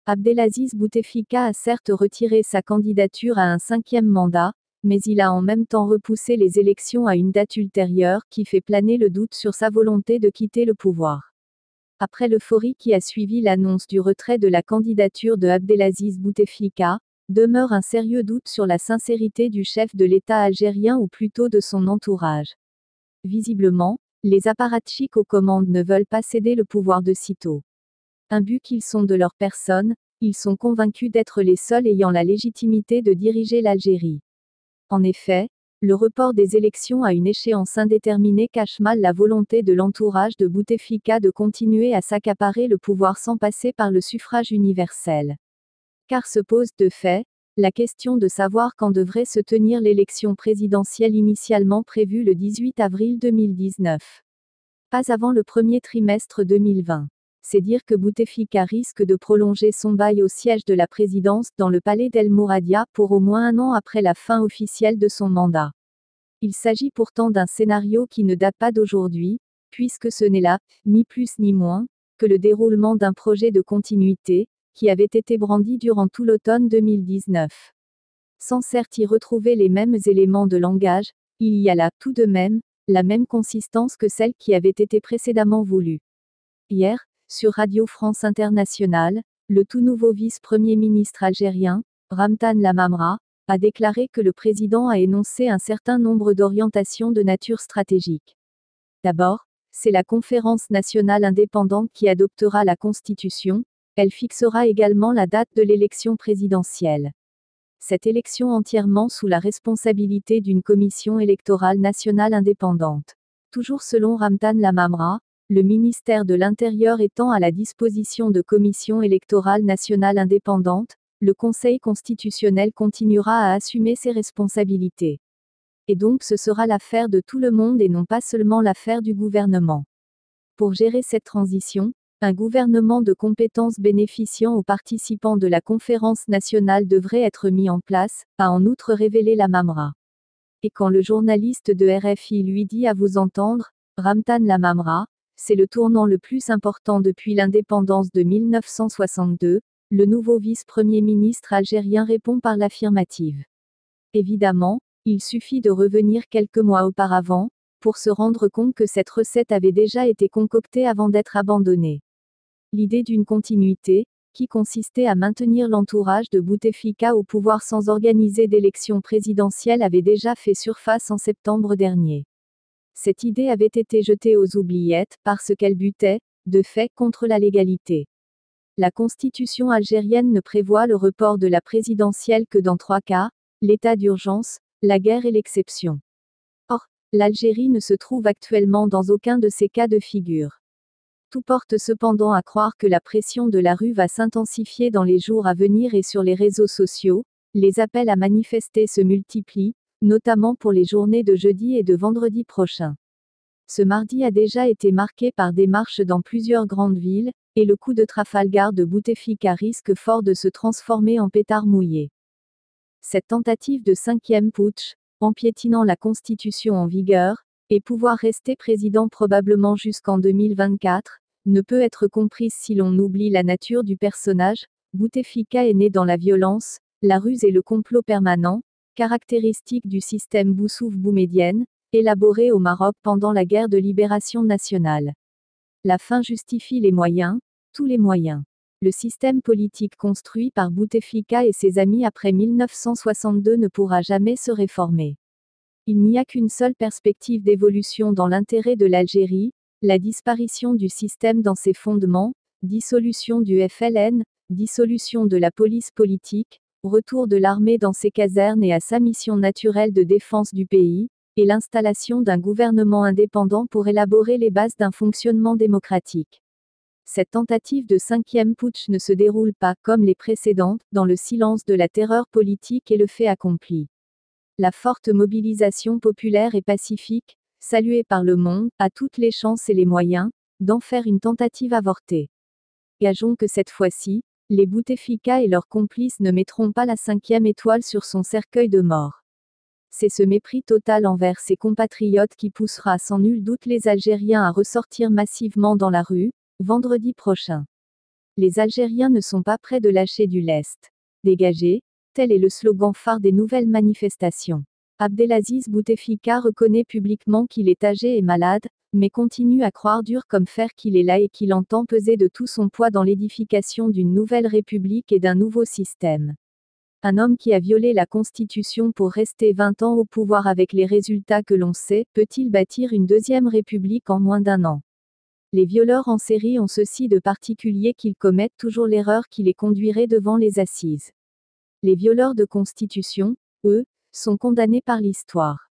Abdelaziz Bouteflika a certes retiré sa candidature à un 5e mandat, mais il a en même temps repoussé les élections à une date ultérieure qui fait planer le doute sur sa volonté de quitter le pouvoir. Après l'euphorie qui a suivi l'annonce du retrait de la candidature de Abdelaziz Bouteflika, demeure un sérieux doute sur la sincérité du chef de l'État algérien ou plutôt de son entourage. Visiblement, les apparatchiks aux commandes ne veulent pas céder le pouvoir de sitôt. Imbus qu'ils sont de leur personne, ils sont convaincus d'être les seuls ayant la légitimité de diriger l'Algérie. En effet, le report des élections à une échéance indéterminée cache mal la volonté de l'entourage de Bouteflika de continuer à s'accaparer le pouvoir sans passer par le suffrage universel. Car se pose, de fait, la question de savoir quand devrait se tenir l'élection présidentielle initialement prévue le 18 avril 2019. Pas avant le premier trimestre 2020. C'est dire que Bouteflika risque de prolonger son bail au siège de la présidence dans le palais d'El Mouradia pour au moins un an après la fin officielle de son mandat. Il s'agit pourtant d'un scénario qui ne date pas d'aujourd'hui, puisque ce n'est là, ni plus ni moins, que le déroulement d'un projet de continuité, qui avait été brandi durant tout l'automne 2019. Sans certes y retrouver les mêmes éléments de langage, il y a là, tout de même, la même consistance que celle qui avait été précédemment voulue. Hier, sur Radio France Internationale, le tout nouveau vice-premier ministre algérien, Ramtan Lamamra, a déclaré que le président a énoncé un certain nombre d'orientations de nature stratégique. D'abord, c'est la conférence nationale indépendante qui adoptera la Constitution, elle fixera également la date de l'élection présidentielle. Cette élection entièrement sous la responsabilité d'une commission électorale nationale indépendante. Toujours selon Ramtan Lamamra, le ministère de l'Intérieur étant à la disposition de commissions électorales nationales indépendantes, le Conseil constitutionnel continuera à assumer ses responsabilités. Et donc ce sera l'affaire de tout le monde et non pas seulement l'affaire du gouvernement. Pour gérer cette transition, un gouvernement de compétences bénéficiant aux participants de la conférence nationale devrait être mis en place, a en outre révélé Lamamra. Et quand le journaliste de RFI lui dit à vous entendre, Ramtan Lamamra, c'est le tournant le plus important depuis l'indépendance de 1962, le nouveau vice-premier ministre algérien répond par l'affirmative. Évidemment, il suffit de revenir quelques mois auparavant, pour se rendre compte que cette recette avait déjà été concoctée avant d'être abandonnée. L'idée d'une continuité, qui consistait à maintenir l'entourage de Bouteflika au pouvoir sans organiser d'élection présidentielle avait déjà fait surface en septembre dernier. Cette idée avait été jetée aux oubliettes parce qu'elle butait, de fait, contre la légalité. La constitution algérienne ne prévoit le report de la présidentielle que dans 3 cas, l'état d'urgence, la guerre et l'exception. Or, l'Algérie ne se trouve actuellement dans aucun de ces cas de figure. Tout porte cependant à croire que la pression de la rue va s'intensifier dans les jours à venir et sur les réseaux sociaux, les appels à manifester se multiplient, notamment pour les journées de jeudi et de vendredi prochain. Ce mardi a déjà été marqué par des marches dans plusieurs grandes villes, et le coup de Trafalgar de Bouteflika risque fort de se transformer en pétard mouillé. Cette tentative de 5e putsch, en piétinant la constitution en vigueur, et pouvoir rester président probablement jusqu'en 2024, ne peut être comprise si l'on oublie la nature du personnage. Bouteflika est né dans la violence, la ruse et le complot permanent, caractéristique du système Boussouf-Boumedienne, élaboré au Maroc pendant la guerre de libération nationale. La fin justifie les moyens, tous les moyens. Le système politique construit par Bouteflika et ses amis après 1962 ne pourra jamais se réformer. Il n'y a qu'une seule perspective d'évolution dans l'intérêt de l'Algérie, la disparition du système dans ses fondements, dissolution du FLN, dissolution de la police politique, retour de l'armée dans ses casernes et à sa mission naturelle de défense du pays, et l'installation d'un gouvernement indépendant pour élaborer les bases d'un fonctionnement démocratique. Cette tentative de 5e putsch ne se déroule pas, comme les précédentes, dans le silence de la terreur politique et le fait accompli. La forte mobilisation populaire et pacifique, saluée par le monde, a toutes les chances et les moyens, d'en faire une tentative avortée. Gageons que cette fois-ci, les Bouteflika et leurs complices ne mettront pas la 5e étoile sur son cercueil de mort. C'est ce mépris total envers ses compatriotes qui poussera sans nul doute les Algériens à ressortir massivement dans la rue, vendredi prochain. Les Algériens ne sont pas prêts de lâcher du lest. Dégagez, tel est le slogan phare des nouvelles manifestations. Abdelaziz Bouteflika reconnaît publiquement qu'il est âgé et malade, mais continue à croire dur comme fer qu'il est là et qu'il entend peser de tout son poids dans l'édification d'une nouvelle république et d'un nouveau système. Un homme qui a violé la Constitution pour rester 20 ans au pouvoir avec les résultats que l'on sait, peut-il bâtir une deuxième république en moins d'un an? Les violeurs en série ont ceci de particulier qu'ils commettent toujours l'erreur qui les conduirait devant les assises. Les violeurs de Constitution, eux, sont condamnés par l'histoire.